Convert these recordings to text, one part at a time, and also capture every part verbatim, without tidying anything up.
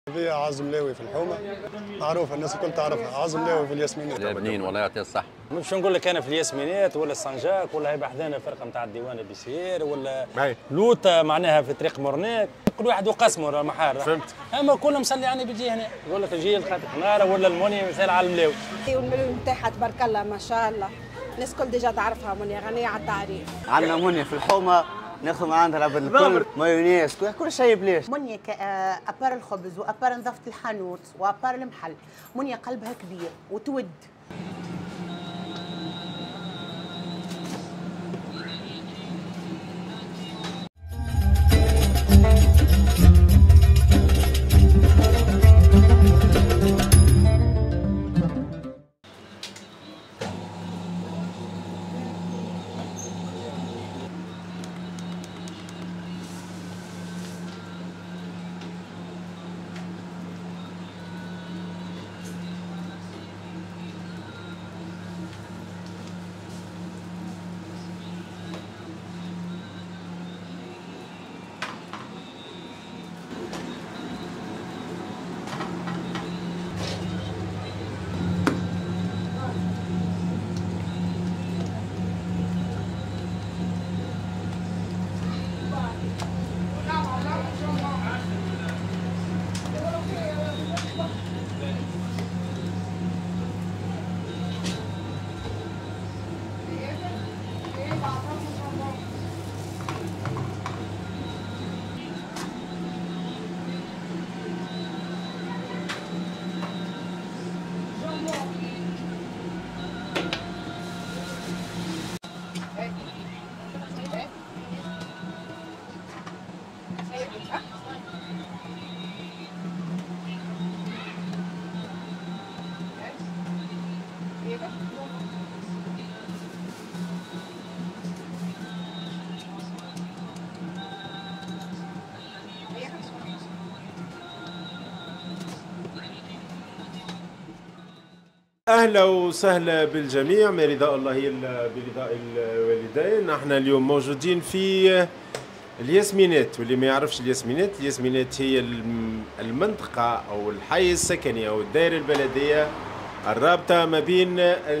هذه عازم لاوي في الحومه معروفه، الناس الكل تعرفها. عازم لاوي في الياسمينات. يا بنين والله يعطيه الصحة. مش نقول لك انا في الياسمينات ولا السنجاك ولا هيبقى حدانا فرقه نتاع الديوان بيسير ولا لوطه معناها في طريق مورنيك، كل واحد وقسمه المحار. فهمت. اما كلهم مسلي يعني بيجي هنا يقول لك نجي لخاطر حناره ولا المونيا مثال على الملاوي. والمليون نتاعها تبارك الله ما شاء الله، الناس الكل ديجا تعرفها منيا غنيه على التعريف. عندنا منيا في الحومه ناخذ من عندها الكل مايونيز كل شيء بليش. منيا ابار الخبز وابار نظافه الحانوت وابار المحل، منيا قلبها كبير وتود. اهلا وسهلا بالجميع، ما رضاء الله الا برضاء الوالدين. احنا اليوم موجودين في الياسمينات، واللي ما يعرفش الياسمينات، الياسمينات هي المنطقه او الحي السكني او الدائره البلديه الرابطه ما بين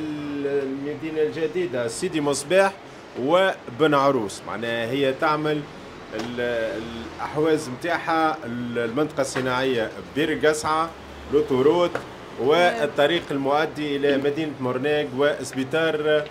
المدينه الجديده سيدي مصباح وبن عروس. معناها هي تعمل الاحواز نتاعها المنطقه الصناعيه بير قصعه، لوطوروت، والطريق المؤدي إلى مدينة مورنيك وسبيطار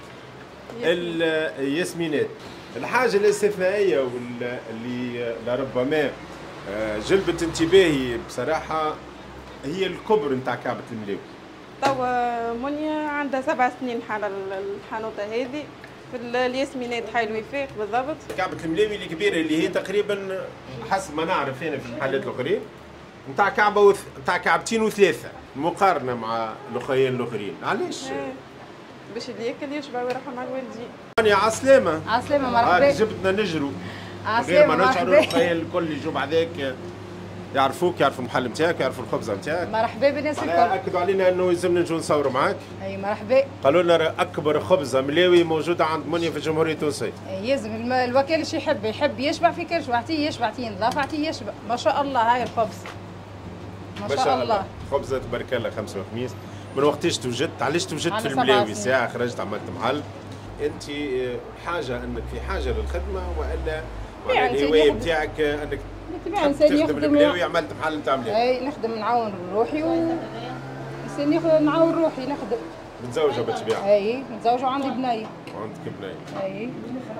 الياسمينات. الحاجة الاستثنائية واللي لربما جلبت انتباهي بصراحة هي الكبر نتاع كعبة الملاوي. توا منيا عندها سبع سنين حال الحانوتة هذه في الياسمينات حي الوفاق بالضبط. كعبة الملاوي الكبيرة اللي هي تقريبا حسب ما نعرف هنا في المحلات الأخرين نتاع كعبة وث... نتاع كعبتين وثلاثة مقارنة مع الأخوين الآخرين. علاش؟ باش اللي ياكل يشبع ويروح مع الوالدين. يا عسلامة. عسلامة مرحبا. آه جبتنا نجروا. عسلامة مرحبا. غير ما نشعروا الأخوين الكل يجوا بعداك يعرفوك، يعرفوا المحل نتاعك، يعرفوا الخبزة نتاعك. مرحبا بالناس الكل. أكدوا علينا أنه يلزمنا نجوا نصوروا معاك. أي مرحبا. قالوا لنا أكبر خبزة ملاوي موجودة عند منيا في الجمهورية التونسية. يلزم الوكيل شو يحب، يحب يشبع في كرش، واعطيه يشبع، تي نظاف اعطيه يشبع، ما شاء الله هاي الخبز. ما شاء, شاء الله. الله خبزة تبارك الله خمسة وخميس. من وقتاش توجدت؟ علاش توجدت في الملاوي؟ ساعة خرجت عملت محل. أنت حاجة أنك في حاجة للخدمة وإلا يعني الهواية نتاعك أنك تخدم الملاوي عملت محل نتاع ملاوي؟ أي نخدم نعاون روحي و إنسان نعاون روحي نخدم. متزوجة بالطبيعة؟ أي متزوجة وعندي بنية. وعندك بنية؟ أي.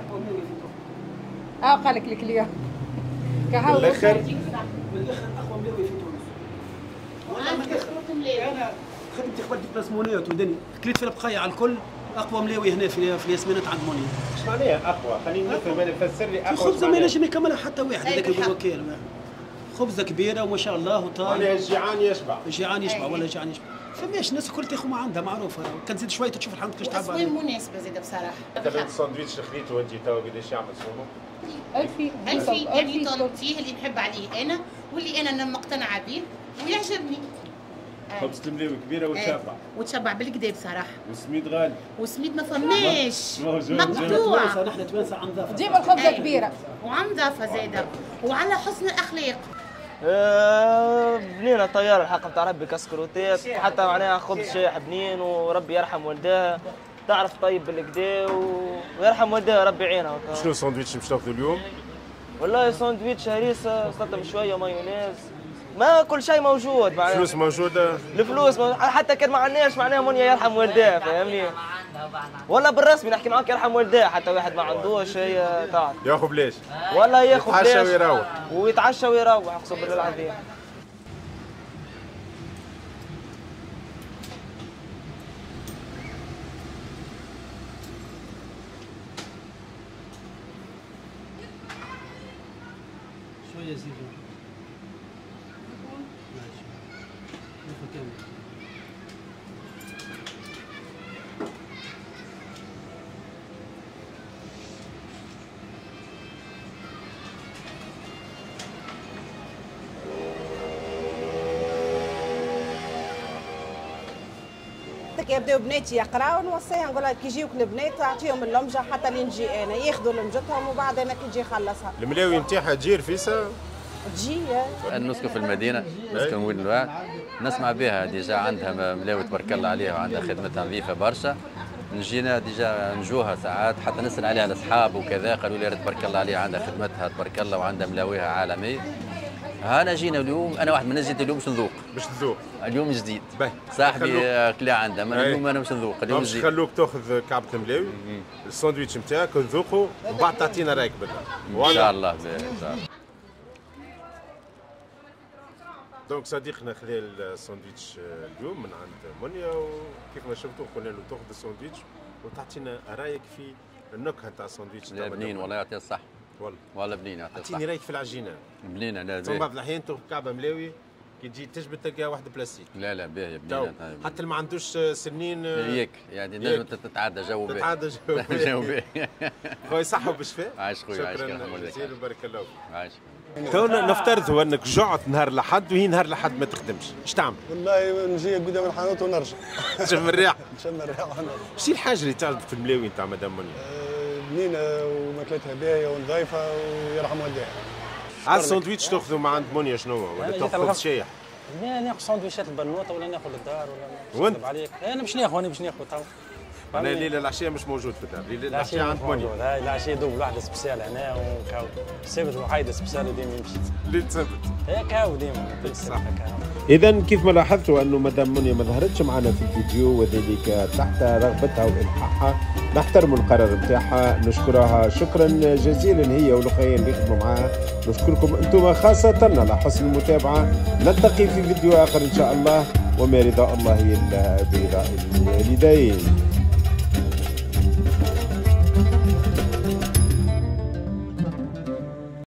أه قال لك الكلية. كهو. بالآخر بالاخر اقوى ملاوي في تونس. والله ما انا خدمتي قبل ديبلاس مونيات ودني كليت في البقايه على الكل اقوى ملاوي هنا في في الياسمينات عند مونيا. ايش معناها اقوى؟ خليني نفهم انا، فسر لي اقوى. خبزه ما ينجم يكملها حتى واحد هذاك الوكيل. خبزه كبيره وما شاء الله وطاير. معناها الجيعان يشبع. الجيعان يشبع ولا الجيعان يشبع. فماش الناس الكل تاخذ ما عندها معروفه، كان تزيد شويه تشوف الحمد كيفاش تعب عليه. واسمه مناسبه زاده بصراحه. مثلا الساندويتش خليته انت توا قداش يعمل سومه؟ ألفي ألفي يعني فيه اللي نحب عليه أنا واللي أنا مقتنعة به ويعجبني. خبزة الملاوي كبيرة وتشبع. وتشبع بالكدا بصراحة. والسميد غالي. والسميد ما فماش. مقطوع. نحن توانسة عن ضافة. جيب الخبزة كبيرة. وعن ضافة زايدة وعلى حسن الأخلاق. آه بنينه طياره الحق نتاع ربي كسكروتات، حتى معناها خبز شايح بنين وربي يرحم والداها، تعرف طيب بالكدا ويرحم والداها ربي يعينها. شنو الساندويتش باش تاخذوا اليوم؟ والله ساندويتش هريسه سلطه شويه مايونيز، ما كل شيء موجود معناها. الفلوس موجوده؟ الفلوس موجود. حتى كان ما عندناش معناها منيا يرحم والداه فاهمني؟ والله بالرسمي نحكي معاك يرحم والداه، حتى واحد ما عندوش هي تعرف ياخذ بلاش والله ياخذ بلاش يتعشى ويروح ويتعشى ويروح اقسم بالله العظيم. شويه زيتون ماشي ناخذ كامل. يبداو بناتي يقراوا نوصيها نقول لها كي يجيوك البنات تعطيهم اللمجه حتى لين نجي انا، ياخذوا لمجتهم وبعد انا كي نجي نخلصها. الملاوي نتاعها تجي رفيسه؟ تجي. نسكن في المدينه، نسكن وين الواد، نسمع بها ديجا عندها ملاوي تبارك الله عليها وعندها خدمتها نظيفه برشا. نجينا ديجا نجوها ساعات حتى نسال عليها الاصحاب وكذا، قالوا لي تبارك الله عليها عندها خدمتها تبارك الله وعندها ملاويها عالميه. انا جينا اليوم، انا واحد من الناس جيت اليوم باش نذوق. باش تذوق؟ اليوم جديد. باهي. صاحبي كلا عنده، من اليوم انا باش نذوق اليوم جديد. باش نخلوك تاخذ كعبة الملاوي، الساندويتش نتاعك تذوقه ومن بعد تعطينا رايك بالله. ان شاء الله باهي ان شاء الله. دونك صديقنا خذا الساندويتش اليوم من عند منيا، وكيف ما شفتوا قلنا له تاخذ الساندويتش وتعطينا رايك في النكهه نتاع الساندويتش. لا بنين والله يعطيه الصح. والله والله بنين يعطيه الصح. اعطيني رايك في العجينه. بنينه. لا ثم بعض الاحيان تاخذ كعبه ملاوي كي تجي تجبد تلقى واحده بلاستيك. لا لا باهيه بنينه. حتى اللي ما عندوش سنين ياك يعني نجم تتعدى جو باهي. تتعدى جو باهي. جو باهي. خويا صحه وبالشفاء. عايش خويا عايش شكرا جزيلا وبارك الله فيك. عايش. كون نفترضوا انك جعت نهار الاحد وهي نهار الاحد ما تخدمش، ايش تعمل؟ والله نجي قدام الحانوت ونرجع. تشم الريح. نشم الريح ونرجع. شنو الحاجه اللي تعجبك في الملاوي نتاع مدام منيا؟ بنينه وماكلتها باهيه ونظيفه ويرحم والديها. على الساندويتش تاخذوا مع عند منيا شنو؟ ولا تاخذ شايح؟ لا ناخذ سندويشات البنوطه ولا ناخذ الدار ولا وانت؟ عليك انا باش ناخذ انا باش ناخذ تو. انا الليله العشيه مش موجود في الدار، الليله العشيه عند منيا. هاي العشيه دوب واحده سبيسيال هنا وكاو السبت وحيده سبيسيال ديما يمشي. اللي تسبت. هيك هاو ديما صح. اذا كيف ما لاحظتوا انه مدام منيا ما ظهرتش معنا في الفيديو وذلك تحت رغبتها والحاحها، نحترم القرار نتاعها، نشكرها شكرا جزيلا هي والاخوين اللي يخدموا معاها، نشكركم انتم خاصه على حسن المتابعه، نلتقي في فيديو اخر ان شاء الله، وما رضا الله الا برضا الوالدين.